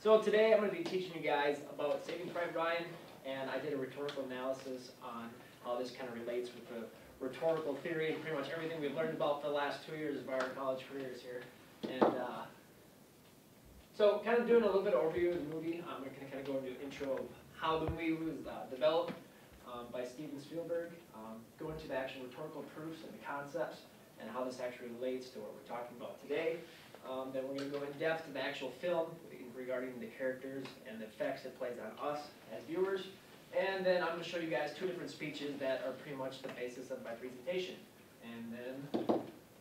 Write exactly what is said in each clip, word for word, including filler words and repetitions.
So today I'm going to be teaching you guys about Saving Private Ryan, and I did a rhetorical analysis on how this kind of relates with the rhetorical theory and pretty much everything we've learned about for the last two years of our college careers here. And uh, so kind of doing a little bit of overview of the movie, I'm going to kind of go into an intro of how the movie was uh, developed um, by Steven Spielberg, um, go into the actual rhetorical proofs and the concepts, and how this actually relates to what we're talking about today. Um, then we're going to go in depth to the actual film regarding the characters and the effects it plays on us as viewers. And then I'm going to show you guys two different speeches that are pretty much the basis of my presentation. And then,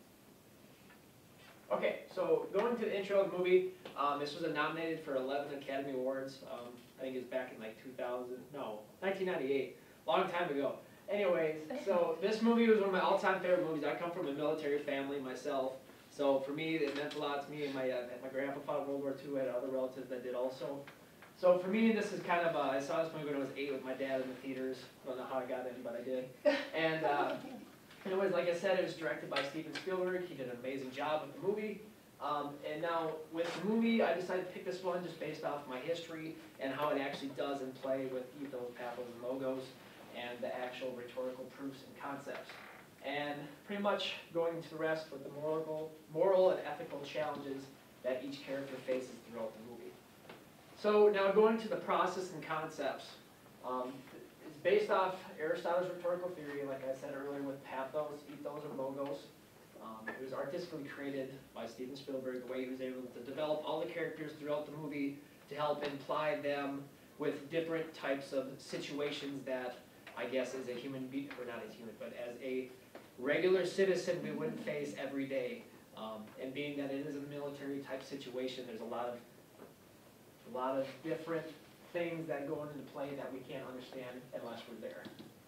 okay, so going to the intro of the movie, um, this was nominated for eleven Academy Awards. Um, I think it's back in like two thousand, no, nineteen ninety-eight, long time ago. Anyways, so this movie was one of my all-time favorite movies. I come from a military family myself. So for me, it meant a lot to me. And my, uh, my grandpa fought in World War Two. I had other relatives that did also. So for me, this is kind of, uh, I saw this movie when I was eight with my dad in the theaters. I don't know how I got in, but I did. And uh, anyways, like I said, it was directed by Steven Spielberg. He did an amazing job with the movie. Um, and now with the movie, I decided to pick this one just based off my history and how it actually does in play with ethos, pathos, and logos, and the actual rhetorical proofs and concepts. And pretty much going into the rest with the moral, moral and ethical challenges that each character faces throughout the movie. So now going to the process and concepts. Um, it's based off Aristotle's rhetorical theory, like I said earlier, with pathos, ethos, and logos. Um, it was artistically created by Steven Spielberg, the way he was able to develop all the characters throughout the movie to help imply them with different types of situations that, I guess, as a human being, or not as human, but as a regular citizen we wouldn't face every day. Um, and being that it is a military type situation, there's a lot of a lot of different things that go into play that we can't understand unless we're there.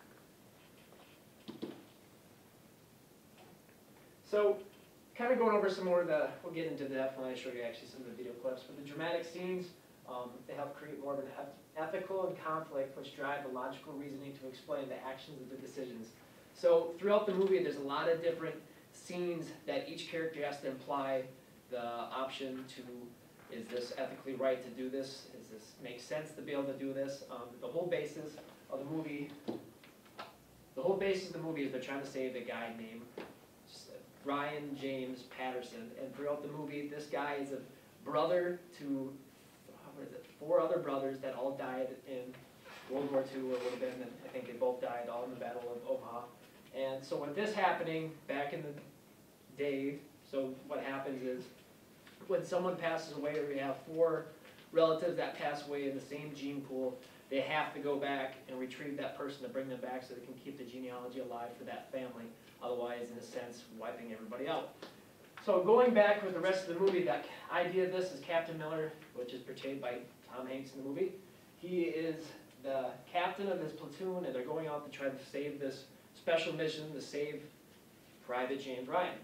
So kind of going over some more of the, we'll get into depth when I show you actually some of the video clips, but the dramatic scenes, um, they help create more of an ethical and conflict which drive the logical reasoning to explain the actions of the decisions. So throughout the movie, there's a lot of different scenes that each character has to imply the option to, is this ethically right to do this? Does this make sense to be able to do this? Um, the whole basis of the movie, the whole basis of the movie is they're trying to save a guy named Ryan James Patterson. And throughout the movie, this guy is a brother to, what is it, four other brothers that all died in World War Two, or would have been, and I think they both died all in the Battle of Omaha. And so with this happening back in the day, so what happens is when someone passes away, or we have four relatives that pass away in the same gene pool, they have to go back and retrieve that person to bring them back so they can keep the genealogy alive for that family. Otherwise, in a sense, wiping everybody out. So going back with the rest of the movie, that idea of this is Captain Miller, which is portrayed by Tom Hanks in the movie. He is the captain of this platoon, and they're going out to try to save this special mission to save Private James Ryan.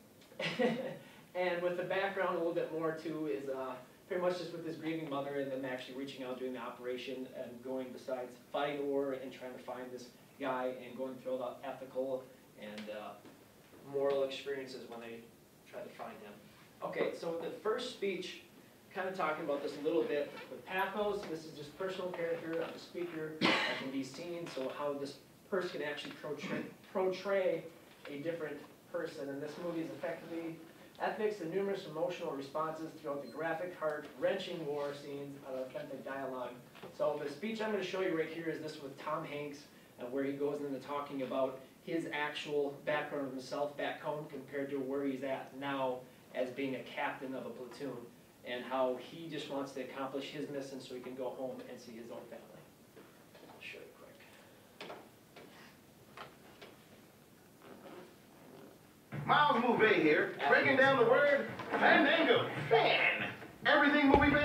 And with the background a little bit more too is uh, pretty much just with his grieving mother and them actually reaching out, doing the operation, and going besides fighting the war and trying to find this guy and going through the ethical and uh, moral experiences when they try to find him. Okay, so the first speech, kind of talking about this a little bit with pathos. This is just personal character of the speaker that can be seen, so how this person can actually portray, portray a different person. And this movie is effectively ethics and numerous emotional responses throughout the graphic, heart-wrenching war scenes of authentic dialogue. So the speech I'm going to show you right here is this with Tom Hanks, and where he goes into talking about his actual background of himself back home compared to where he's at now as being a captain of a platoon, and how he just wants to accomplish his mission so he can go home and see his own family. I'll show you quick. Miles Mouvet here, breaking down the word fandango. Fan. Everything movie